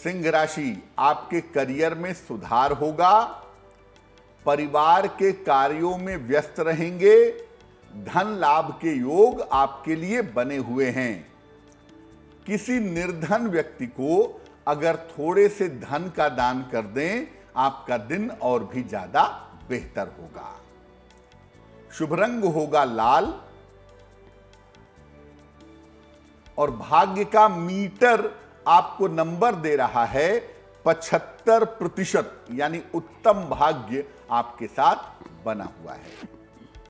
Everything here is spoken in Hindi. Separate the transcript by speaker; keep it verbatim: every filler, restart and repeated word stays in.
Speaker 1: सिंह राशि, आपके करियर में सुधार होगा, परिवार के कार्यों में व्यस्त रहेंगे, धन लाभ के योग आपके लिए बने हुए हैं। किसी निर्धन व्यक्ति को अगर थोड़े से धन का दान कर दें, आपका दिन और भी ज्यादा बेहतर होगा। शुभ रंग होगा लाल और भाग्य का मीटर आपको नंबर दे रहा है पचहत्तर प्रतिशत, यानी उत्तम भाग्य आपके साथ बना हुआ है।